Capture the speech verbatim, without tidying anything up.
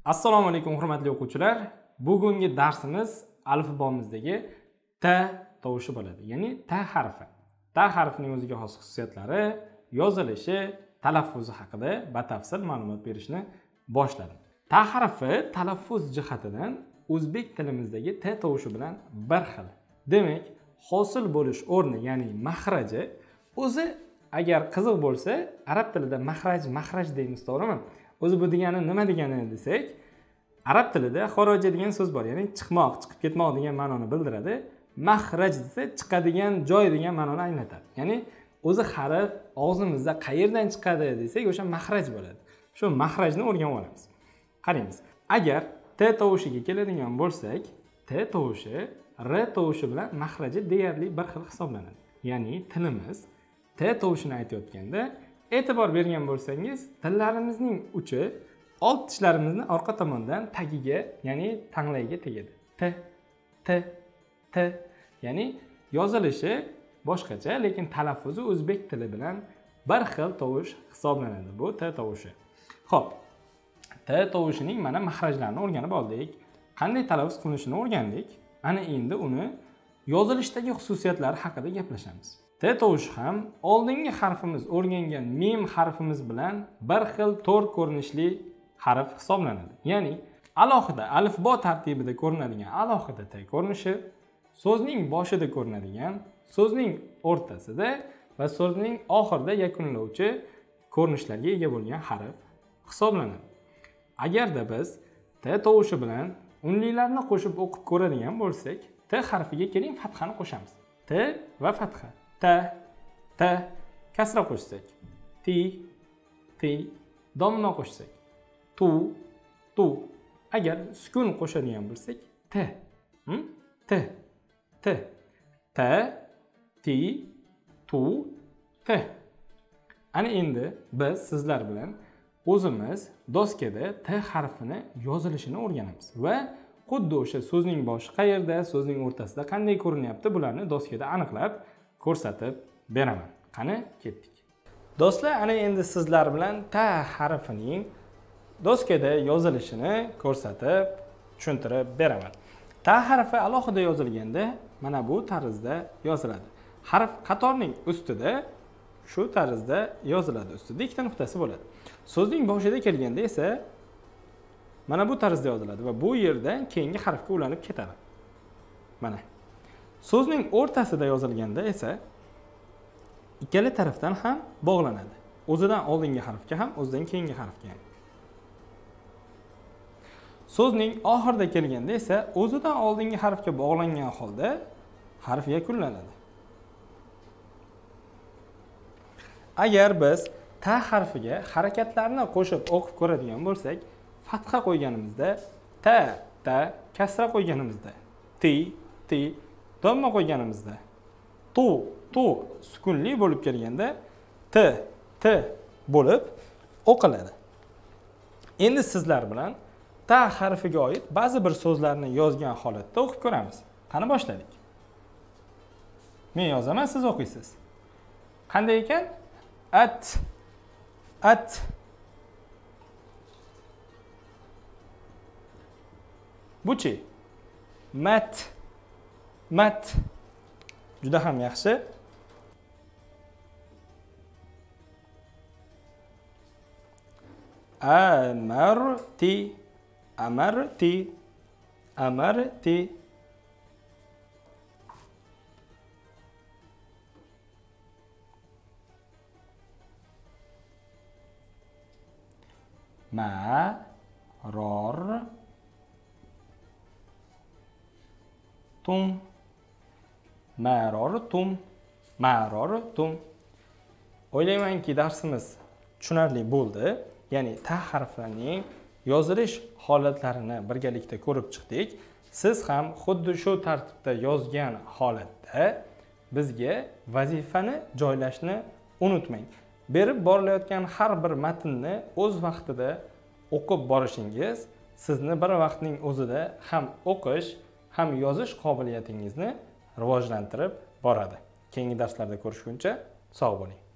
Assalomu alaykum hurmatli o'quvchilar. Bugungi darsimiz alifbomizdagi T tovushi bo'ladi. Ya'ni T harfi. T harfining o'ziga xos xususiyatlari, yozilishi, talaffuzi haqida batafsil ma'lumot berishni boshladim. T harfi talaffuz jihatidan o'zbek tilimizdagi T tovushi bilan bir xil. Demak, hosil bo'lish o'rni, ya'ni mahraji o'zi agar qiziq bo'lsa, arab tilida mahraj, mahraj deymiz, to'g'rimi? O'zi bu degani nima degani desak, arab tilida xoroja degan so'z bor, ya'ni chiqmoq, chiqib ketmoq degan ma'noni bildiradi. Mahraj desa chiqadigan joy degan ma'noni anglatadi. Ya'ni o'zi harf og'zimizda qayerdan chiqadi desak, o'sha mahraj bo'ladi. Shu mahrajni o'rganib olamiz. Qaraymiz. Agar T tovushiga keladigan bo'lsak, T tovushi R tovushi bilan mahraji deyarli bir xil hisoblanadi. Ya'ni tilimiz T tovushini aytayotganda e'tibor bergan bo'lsangiz, tillarimizning uchi old tishlarimizni orqa tomondan tagiga, ya'ni tanglayga tegadi. T, T, T. Ya'ni yozilishi boshqacha, lekin talaffuzi o'zbek tili bilan bir xil tovush hisoblanadi. Bu T tovushi. Xo'p, T tovushining mana mahrajlarini o'rganib oldik. Qanday talaffuz qilinishini o'rgandik. Ana endi uni yozilishdagi xususiyatlari haqida gaplashamiz. T tovushi ham oldingi harfimiz o'rgangan mim harfimiz bilan bir xil to'rt ko'rinishli harf hisoblanadi. Ya'ni alohida alifbo tartibida ko'rinadigan alohida T ko'rinishi, so'zning boshida ko'rinadigan, so'zning o'rtasida va so'zning oxirida yakunlovchi ko'rinishlarga ega bo'lgan harf hisoblanadi. Agarda biz T tovushi bilan unlilarni qo'shib o'qib ko'radigan bo'lsak, T harfiga keling fathani qo'shamiz. T va fatha. T, T, kasra qo'shsak, T, T, domno qo'shsak, tu, tu. Agar sukun qo'shadigan bo'lsak, T, hm? T, T, T, T, tu, T. Ana endi biz sizlar bilan o'zimiz doskada T harfini yozilishini o'rganamiz va xuddi o'sha so'zning boshi qayerda, so'zning o'rtasida qanday ko'rinyapti, bularni doskada aniqlab ko'rsatib beraman. Qani, ketdik. Do'stlar, ana endi sizlar bilan T harfining doskada yozilishini ko'rsatib, tushuntirib beraman. T harfi alohida yozilganda mana bu tarzda yoziladi. Harf qatorning ustida shu tarzda yoziladi. Ustida ikkita nuqtasi bo'ladi. So'zning boshida kelganda esa mana bu tarzda yoziladi va bu yerdan keyingi harfga ulanib ketadi. Mana. So'zning o'rtasida yozilganda esa ikkala tarafdan ham bog'lanadi. O'zidan oldingi harfga ham, o'zidan keyingi harfga ham. So'zning oxirida kelganda esa o'zidan oldingi harfga bog'langan holda harf yakunlanadi. Agar biz T harfiga harakatlarni qo'shib o'qib ko'radigan bo'lsak, fatha qo'yganimizda T, T, kasra qo'yganimizda T, T, domma qo'yganimizda tu, tu sukunli bo'lib kelganda T, T bo'lib o'qiladi. Endi sizlar bilan T harfiga oid ba'zi bir so'zlarni yozgan holatda o'qib ko'ramiz. Qani boshladik. Men yozaman, siz o'qiysiz. Qanday ekan? At, at. Buchi? Mat, mat. Juda ham yaxshi. Amarti, amarti, amarti. Maror tum, marortum, marortum. O'ylaymanki darsimiz tushunarli bo'ldi. Ya'ni T harfining yozilish holatlarini birgalikda ko'rib chiqdik. Siz ham xuddi shu tartibda yozgan holatda bizga vazifani joylashni unutmang. Berib borilayotgan har bir matnni o'z vaqtida o'qib borishingiz sizni bir vaqtning o'zida ham o'qish, ham yozish qobiliyatingizni rivojlantirib boradi. Keyingi darslarda ko'rishguncha sog' bo'ling.